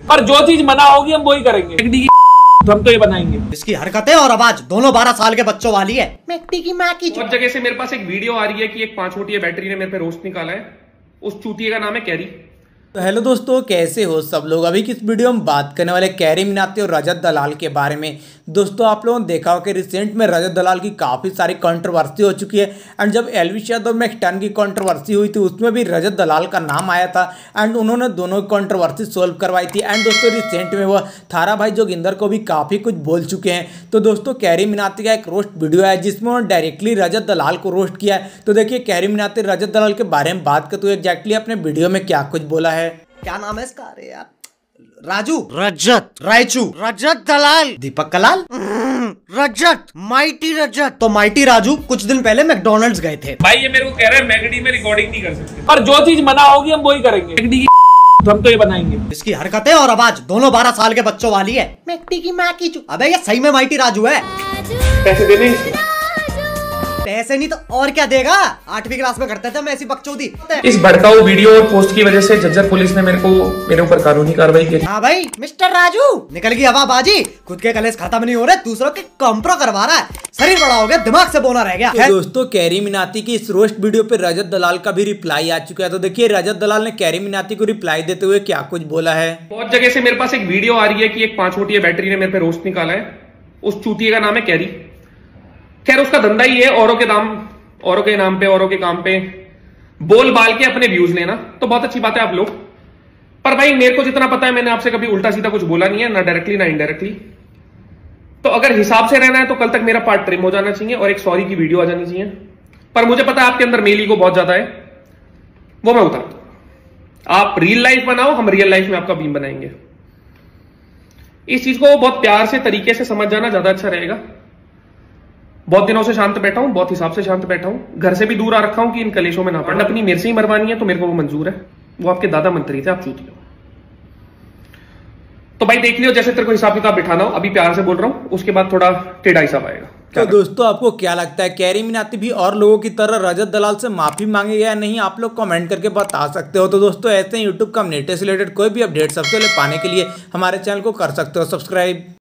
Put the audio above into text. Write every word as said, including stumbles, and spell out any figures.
पर जो चीज मना होगी हम वही करेंगे। तो हम तो ये बनाएंगे। इसकी हरकतें और आवाज दोनों बारह साल के बच्चों वाली है। मैकडी की माँ की बहुत जगह से मेरे पास एक वीडियो आ रही है कि एक पांच वोटिया बैटरी ने मेरे पे रोस्ट निकाला है। उस चूतिए का नाम है कैरी। तो हेलो दोस्तों, कैसे हो सब लोग। अभी की इस वीडियो में बात करने वाले कैरी मिनाती और रजत दलाल के बारे में। दोस्तों आप लोगों ने देखा हो कि रिसेंट में रजत दलाल की काफ़ी सारी कंट्रोवर्सी हो चुकी है। एंड जब एलविश यादव में एक टन की कंट्रोवर्सी हुई थी उसमें भी रजत दलाल का नाम आया था एंड उन्होंने दोनों की कंट्रोवर्सी सोल्व करवाई थी। एंड दोस्तों रिसेंट में वो थारा भाई जोगिंदर को भी काफ़ी कुछ बोल चुके हैं। तो दोस्तों कैरी मिनाती का एक रोस्ट वीडियो है जिसमें उन्होंने डायरेक्टली रजत दलाल को रोस्ट किया है। तो देखिए कैरी मिनाती रजत दलाल के बारे में बात करते हुए एग्जैक्टली अपने वीडियो में क्या कुछ बोला है। क्या नाम है इसका? अरे यार, राजू, रजत, रायचू, रजत दलाल, दीपक कलाल, रजत, माइटी रजत। तो माइटी राजू कुछ दिन पहले मैकडोनल्ड्स गए थे। भाई ये मेरे को कह रहा है मैगडी में रिकॉर्डिंग नहीं कर सकते, पर जो चीज मना होगी हम वही करेंगे। मैगडी की तो हम तो ये बनाएंगे। इसकी हरकतें और आवाज दोनों बारह साल के बच्चों वाली है। मैकडी की माँ की चू। अबे ये सही में माइटी राजू है। पैसे देने इसको। पैसे नहीं तो और क्या देगा? आठवीं क्लास में करते थे हम ऐसी बकचोदी। इस भड़काऊ वीडियो और पोस्ट की वजह से झज्जर पुलिस ने मेरे को मेरे ऊपर कानूनी कार्रवाई की। हाँ भाई मिस्टर राजू, निकल गई हवाबाजी। खुद के कलेश खत्म नहीं हो रहे, दूसरों के कंप्रो करवा रहा है। शरीर बड़ा हो गया, दिमाग से बोना रह गया। तो दोस्तों कैरी मिनाती की इस रोस्ट वीडियो पे रजत दलाल का भी रिप्लाई आ चुका है। तो देखिए रजत दलाल ने कैरी मिनाती को रिप्लाई देते हुए क्या कुछ बोला है। बहुत जगह से मेरे पास एक वीडियो आ रही है कि एक पांच वोटिया बैटरी ने मेरे पे रोस्ट निकाला है। उस चूतिए का नाम है कैरी। खैर उसका धंधा ही है औरों के दाम औरों के नाम पे औरों के काम पे बोल बाल के अपने व्यूज लेना। तो बहुत अच्छी बात है आप लोग, पर भाई मेरे को जितना पता है मैंने आपसे कभी उल्टा सीधा कुछ बोला नहीं है, ना डायरेक्टली ना इनडायरेक्टली। तो अगर हिसाब से रहना है तो कल तक मेरा पार्ट ट्रिम हो जाना चाहिए और एक सॉरी की वीडियो आ जानी चाहिए। पर मुझे पता है आपके अंदर मेल ईगो बहुत ज्यादा है, वो मैं उतार दूं। आप रियल लाइफ बनाओ, हम रियल लाइफ में आपका बीम बनाएंगे। इस चीज को बहुत प्यार से तरीके से समझ जाना ज्यादा अच्छा रहेगा। बहुत दिनों से शांत बैठा हूं, बहुत हिसाब से शांत बैठा हूं, घर से भी दूर आ रखा हूं कि इन कलेशों में ना पड़ना। अपनी मेरे से ही मरवानी है तो मेरे को वो मंजूर है। वो आपके दादा मंत्री थे, आप चूतिए हो। तो भाई देख लियो, जैसे तेरे को हिसाब किताब बिठाना हो। अभी प्यार से बोल रहा हूं, उसके बाद थोड़ा टेढ़ा हिसाब आएगा। तो दोस्तों आपको क्या लगता है कैरी मिनाती भी और लोगों की तरह रजत दलाल से माफी मांगेगा या नहीं, आप लोग कमेंट करके बता सकते हो। तो दोस्तों ऐसे ही यूट्यूब कम्युनिटी से रिलेटेड कोई भी अपडेट सबसे पहले पाने के लिए हमारे चैनल को कर सकते हो सब्सक्राइब।